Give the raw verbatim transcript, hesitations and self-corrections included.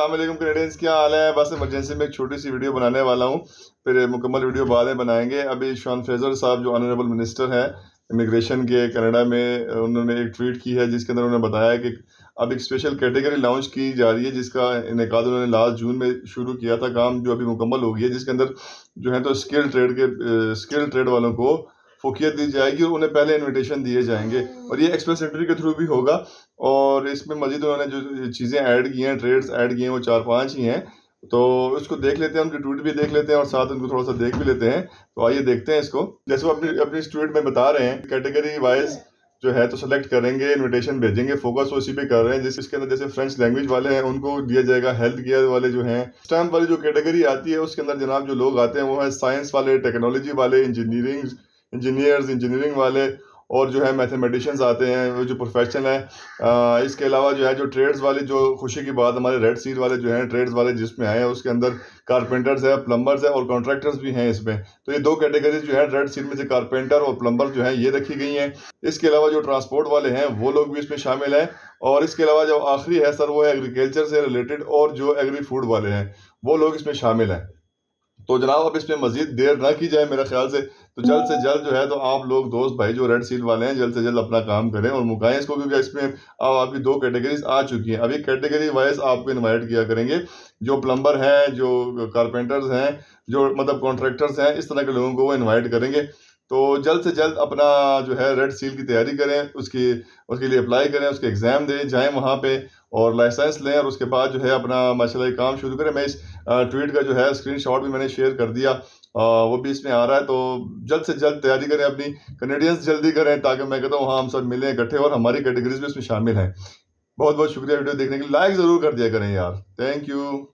अस्सलामुअलैकुम कैनेडियंस, क्या हाल है। बस इमरजेंसी में एक छोटी सी वीडियो बनाने वाला हूँ, फिर मुकम्मल वीडियो बाद में बनाएंगे। अभी शॉन फ्रेजर साहब जो ऑनरेबल मिनिस्टर हैं इमिग्रेशन के कनाडा में, उन्होंने एक ट्वीट की है जिसके अंदर उन्होंने बताया कि अब एक स्पेशल कैटेगरी लॉन्च की जा रही है जिसका इनेकाद उन्होंने लास्ट जून में शुरू किया था। काम जो अभी मुकम्मल हो गया है, जिसके अंदर जो है तो स्किल ट्रेड के स्किल ट्रेड वालों को फोकियत दी जाएगी और उन्हें पहले इनविटेशन दिए जाएंगे और ये एक्सप्रेस एंट्री के थ्रू भी होगा। और इसमें मजीद उन्होंने जो चीज़ें ऐड की हैं, ट्रेड्स ऐड किए हैं, वो चार पांच ही हैं। तो इसको देख लेते हैं, उनकी ट्वीट भी देख लेते हैं और साथ उनको थोड़ा सा देख भी लेते हैं। तो आइए देखते हैं इसको। जैसे वो अपनी अपनी ट्वीट में बता रहे हैं, कैटेगरी वाइज जो है तो सेलेक्ट करेंगे, इनविटेशन भेजेंगे, फोकस वो इसी पे कर रहे हैं। जिस इसके अंदर जैसे फ्रेंच लैंग्वेज वाले हैं उनको दिया जाएगा, हेल्थ केयर वाले जो हैं, स्टैम्प वाली जो कैटेगरी आती है उसके अंदर जनाब जो लोग आते हैं वो है साइंस वाले, टेक्नोलॉजी वाले, इंजीनियरिंग इंजीनियर्स इंजीनियरिंग वाले और जो है मैथमेटिशियंस आते हैं, वो जो प्रोफेशन है। आ, इसके अलावा जो है जो ट्रेड्स वाले, जो खुशी की बात हमारे रेड सील वाले जो हैं ट्रेड्स वाले जिसमें आए हैं, उसके अंदर कारपेंटर्स है, प्लम्बर्स है और कॉन्ट्रैक्टर्स भी हैं इसमें। तो ये दो कैटेगरीज जो है रेड सील में से कारपेंटर और प्लम्बर जो है ये रखी गई हैं। इसके अलावा जो ट्रांसपोर्ट वाले हैं वो लोग भी इसमें शामिल हैं। और इसके अलावा जो आखिरी है सर वो है एग्रीकल्चर से रिलेटेड और जो एग्री फूड वाले हैं वो लोग इसमें शामिल हैं। तो जनाब अब इसमें मजीद देर ना की जाए मेरे ख्याल से, तो जल्द से जल्द जो है तो आप लोग दोस्त भाई जो रेड सील वाले हैं जल्द से जल्द अपना काम करें और मुकाएं इसको, क्योंकि इसमें अब आपकी दो कैटेगरीज आ चुकी हैं। अभी कैटेगरी वाइज आपको इनवाइट किया करेंगे, जो प्लम्बर हैं, जो कारपेंटर्स हैं, जो मतलब कॉन्ट्रैक्टर्स हैं, इस तरह के लोगों को वो इन्वाइट करेंगे। तो जल्द से जल्द अपना जो है रेड सील की तैयारी करें, उसकी उसके लिए अप्लाई करें, उसके एग्ज़ाम दें, जाएं वहाँ पे और लाइसेंस लें और उसके बाद जो है अपना माशाल्लाह ये काम शुरू करें। मैं इस ट्वीट का जो है स्क्रीनशॉट भी मैंने शेयर कर दिया, आ, वो भी इसमें आ रहा है। तो जल्द से जल्द तैयारी करें अपनी, कैनेडियंस जल्दी करें ताकि मैं कहता हूँ हाँ हम सब मिलें इकट्ठे और हमारी कैटेगरीज भी इसमें शामिल हैं। बहुत बहुत शुक्रिया वीडियो देखने के लिए, लाइक ज़रूर कर दिया करें यार। Thank you.